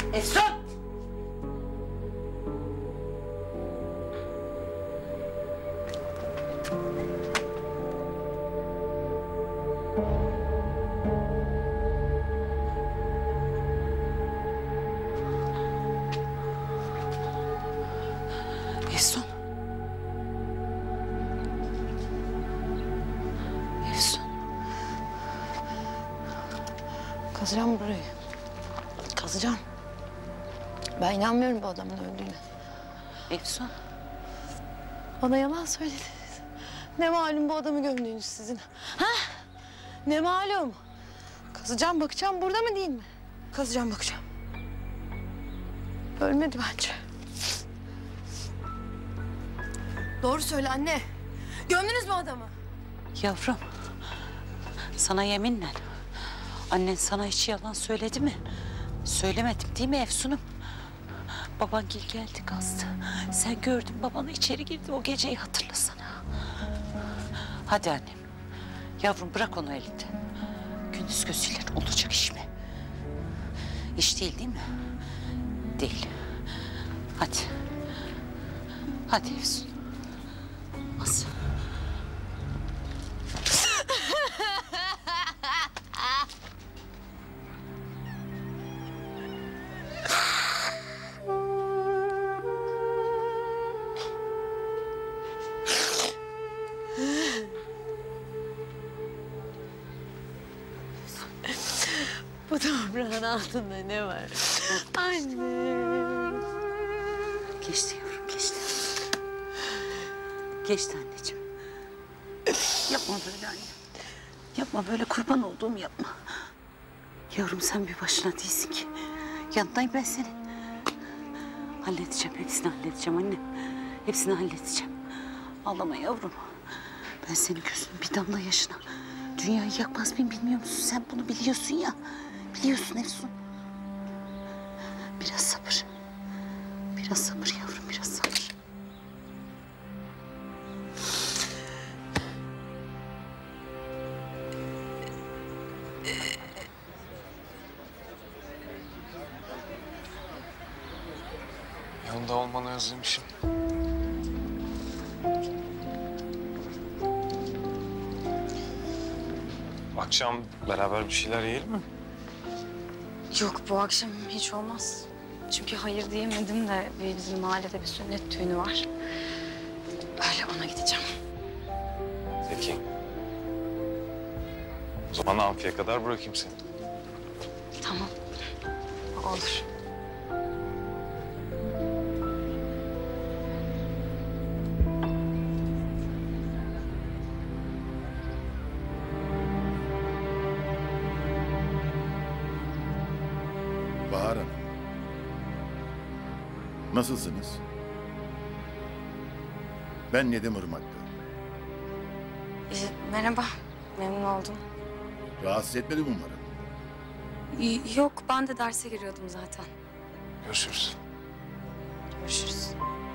Efsun! Efsun. Efsun. Kazacağım burayı. Kazacağım. Ben inanmıyorum bu adamın öldüğüne. Efsun. Bana yalan söylediniz. Ne malum bu adamı gömdüğünüz sizin. Ha? Ne malum? Kazacağım bakacağım burada mı değil mi? Kazacağım bakacağım. Ölmedi bence. Doğru söyle anne. Gömdünüz mü adamı? Yavrum. Sana yeminle. Annen sana hiç yalan söyledi mi? Söylemedim değil mi Efsun'um? Baban geldi kastı. Sen gördün babanı içeri girdi. O geceyi hatırlasana. Hadi annem. Yavrum bırak onu elinden. Gündüz gözüyle olacak iş mi? İş değil mi? Değil. Hadi. Hadi Efsun. Bas. Bu toprağın altında ne var? Anne. Geçti yavrum, geçti. Geçti anneciğim. Yapma böyle anne. Yapma böyle, kurban olduğum yapma. Yavrum sen bir başına değilsin ki. Yanındayım ben senin. Halledeceğim, hepsini halledeceğim anne. Hepsini halledeceğim. Ağlama yavrum. Ben senin gözünün bir damla yaşına dünyayı yakmaz mıyım bilmiyor musun? Sen bunu biliyorsun ya. Biliyorsun Efsun. Biraz sabır. Biraz sabır yavrum, biraz sabır. Yanında olmanı özlemişim. Akşam beraber bir şeyler yiyelim mi? Yok bu akşam hiç olmaz. Çünkü hayır diyemedim de bizim mahallede bir sünnet düğünü var. Öyle ona gideceğim. Peki. O zaman amfiye kadar bırakayım seni. Tamam. Olur. Bahar Hanım. Nasılsınız? Ben Nedim Irmak'ta. Merhaba. Memnun oldum. Rahatsız etmedim umarım. Yok ben de derse giriyordum zaten. Görüşürüz. Görüşürüz.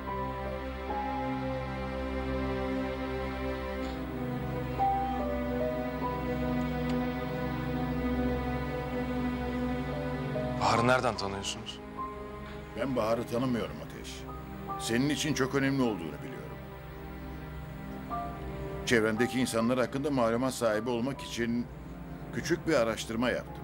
Bahar'ı nereden tanıyorsunuz? Ben Bahar'ı tanımıyorum Ateş. Senin için çok önemli olduğunu biliyorum. Çevrendeki insanlar hakkında malumat sahibi olmak için küçük bir araştırma yaptım.